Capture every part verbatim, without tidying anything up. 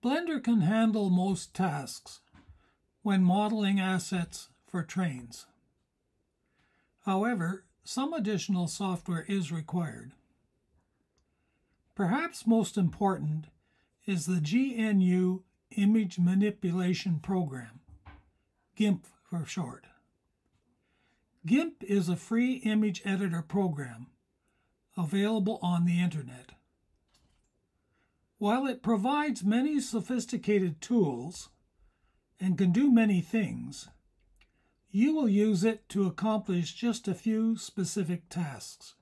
Blender can handle most tasks when modeling assets for Trainz. However, some additional software is required. Perhaps most important is the G N U Image Manipulation Program, GIMP for short. GIMP is a free image editor program available on the Internet. While it provides many sophisticated tools and can do many things, you will use it to accomplish just a few specific tasks.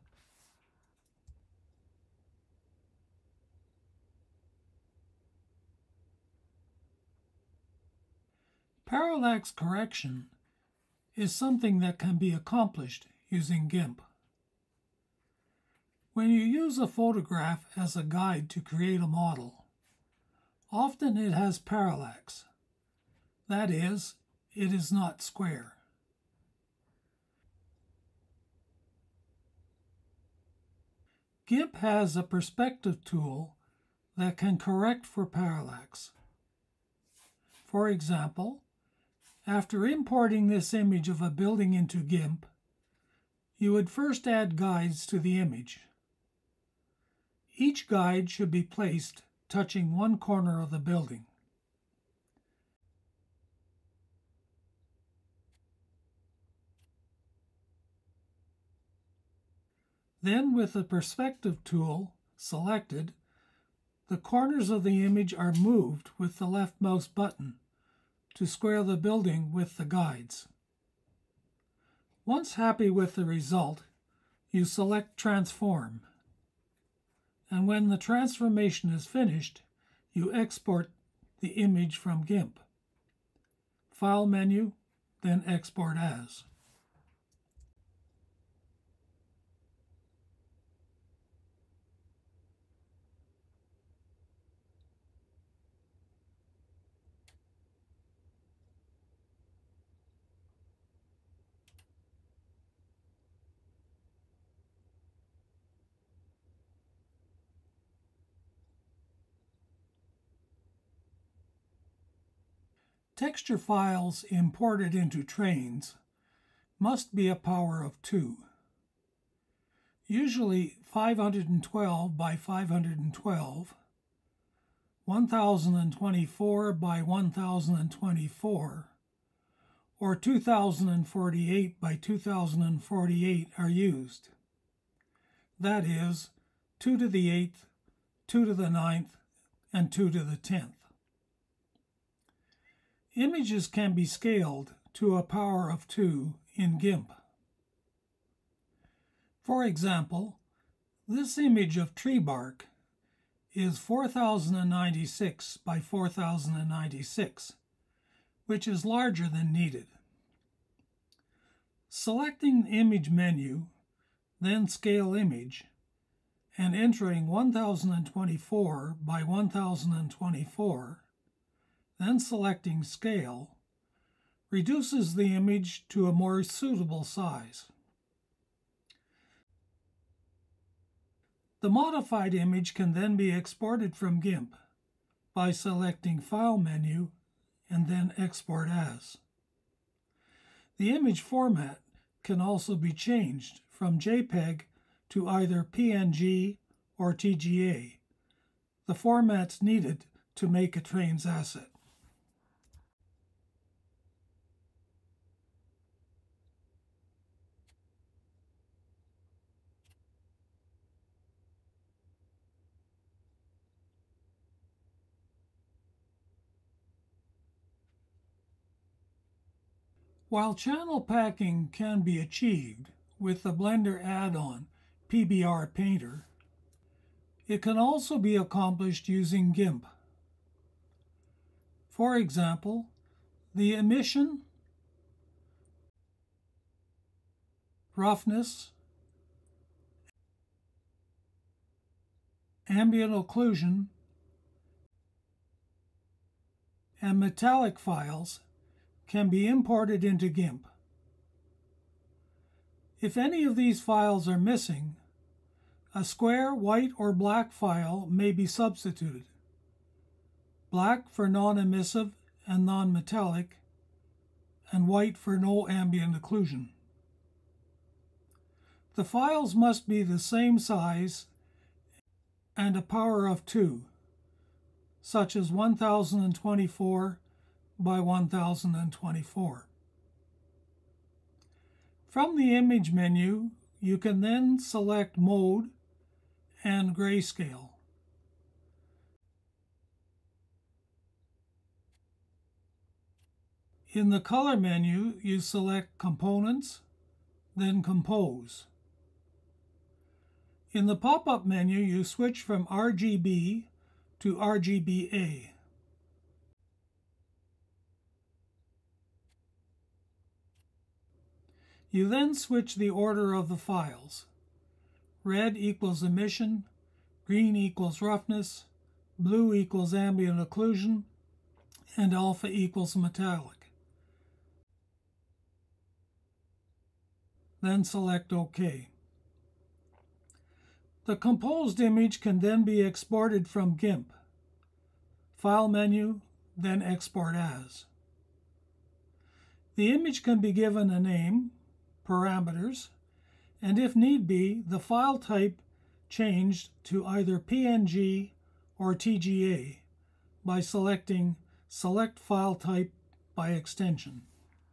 Parallax correction is something that can be accomplished using GIMP. When you use a photograph as a guide to create a model, often it has parallax. That is, it is not square. GIMP has a perspective tool that can correct for parallax. For example, after importing this image of a building into GIMP, you would first add guides to the image. Each guide should be placed touching one corner of the building. Then, with the perspective tool selected, the corners of the image are moved with the left mouse button to square the building with the guides. Once happy with the result, you select Transform. And when the transformation is finished, you export the image from GIMP. File menu, then Export As. Texture files imported into Trainz must be a power of two. Usually five hundred twelve by five hundred twelve, one thousand twenty-four by one thousand twenty-four, or two thousand forty-eight by two thousand forty-eight are used. That is, two to the eighth, two to the ninth, and two to the tenth. Images can be scaled to a power of two in GIMP. For example, this image of tree bark is four thousand ninety-six by four thousand ninety-six, which is larger than needed. Selecting the Image menu, then Scale Image, and entering one thousand twenty-four by one thousand twenty-four, then selecting Scale, reduces the image to a more suitable size. The modified image can then be exported from GIMP by selecting File menu and then Export As. The image format can also be changed from JPEG to either P N G or T G A, the formats needed to make a Trainz asset. While channel packing can be achieved with the Blender add-on P B R Painter, it can also be accomplished using GIMP. For example, the emission, roughness, ambient occlusion, and metallic files can be imported into GIMP. If any of these files are missing, a square, white, or black file may be substituted. black for non-emissive and non-metallic, and white for no ambient occlusion. The files must be the same size and a power of two, such as one thousand twenty-four by one thousand twenty-four. From the image menu, you can then select mode and grayscale. In the color menu, you select components, then compose. In the pop-up menu, you switch from R G B to R G B A. You then switch the order of the files. Red equals emission, green equals roughness, blue equals ambient occlusion, and alpha equals metallic. Then select OK. The composed image can then be exported from GIMP. File menu, then Export As. The image can be given a name, parameters, and if need be, the file type changed to either P N G or T G A by selecting Select File Type by extension.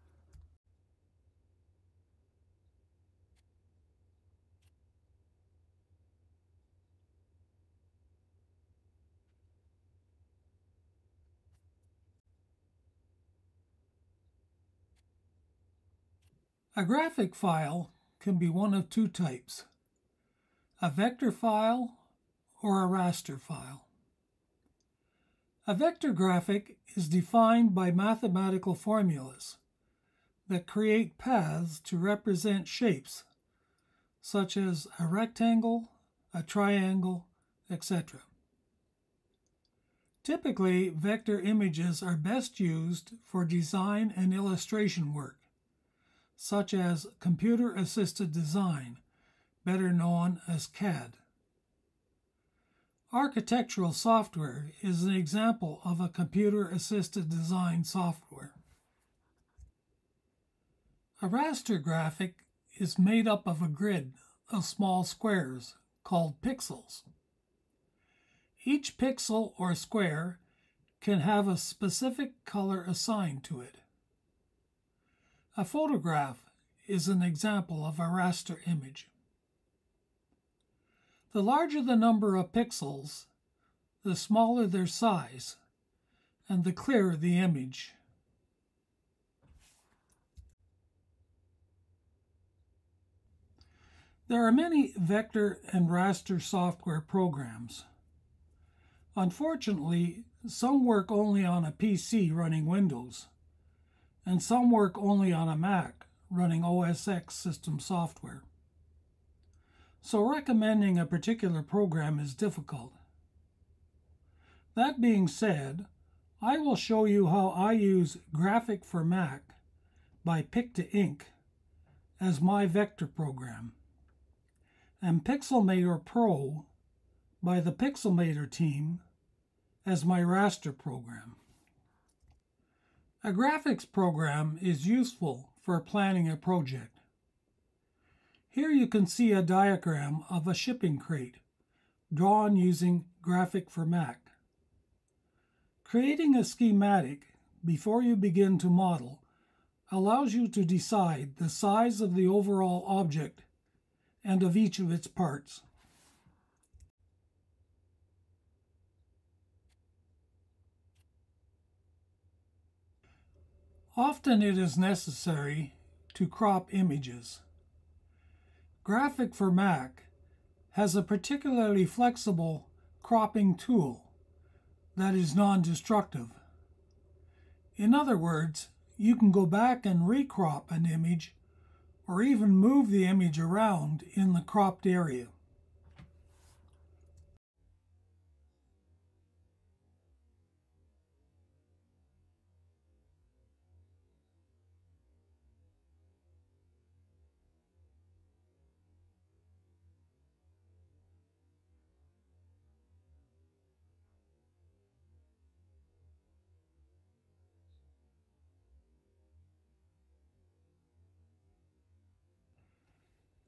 A graphic file can be one of two types, a vector file or a raster file. A vector graphic is defined by mathematical formulas that create paths to represent shapes, such as a rectangle, a triangle, et cetera. Typically, vector images are best used for design and illustration work, such as computer-assisted design, better known as C A D. Architectural software is an example of a computer-assisted design software. A raster graphic is made up of a grid of small squares called pixels. Each pixel or square can have a specific color assigned to it. A photograph is an example of a raster image. The larger the number of pixels, the smaller their size, and the clearer the image. There are many vector and raster software programs. Unfortunately, some work only on a P C running Windows, and some work only on a Mac running O S X system software. So recommending a particular program is difficult. That being said, I will show you how I use Graphic for Mac by Picto-Ink as my vector program, and Pixelmator Pro by the Pixelmator team as my raster program. A graphics program is useful for planning a project. Here you can see a diagram of a shipping crate drawn using Graphic for Mac. Creating a schematic before you begin to model allows you to decide the size of the overall object and of each of its parts. Often it is necessary to crop images. Graphic for Mac has a particularly flexible cropping tool that is non-destructive. In other words, you can go back and recrop an image or even move the image around in the cropped area.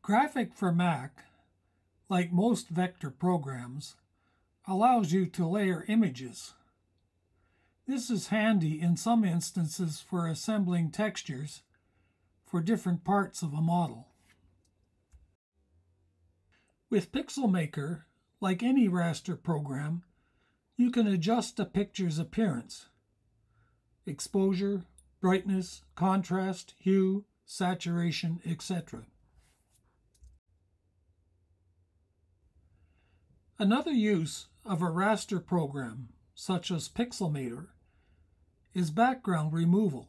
Graphic for Mac, like most vector programs, allows you to layer images. This is handy in some instances for assembling textures for different parts of a model. With Pixelmator, like any raster program, you can adjust a picture's appearance, exposure, brightness, contrast, hue, saturation, et cetera. Another use of a raster program, such as Pixelmator, is background removal.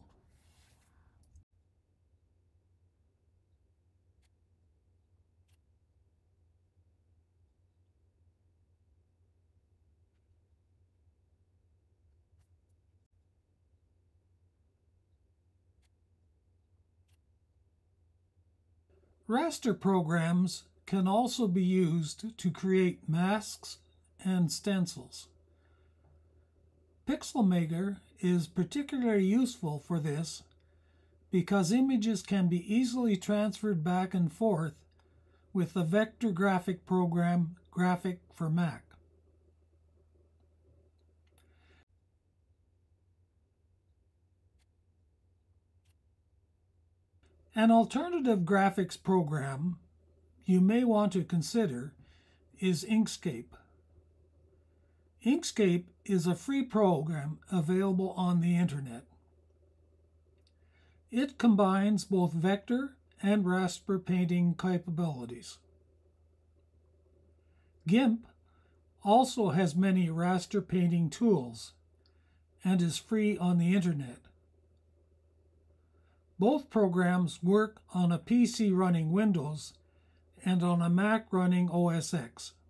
Raster programs can also be used to create masks and stencils. Pixelmator is particularly useful for this because images can be easily transferred back and forth with the vector graphic program Graphic for Mac. An alternative graphics program you may want to consider is Inkscape. Inkscape is a free program available on the internet. It combines both vector and raster painting capabilities. GIMP also has many raster painting tools and is free on the internet. Both programs work on a P C running Windows and on a Mac running O S X.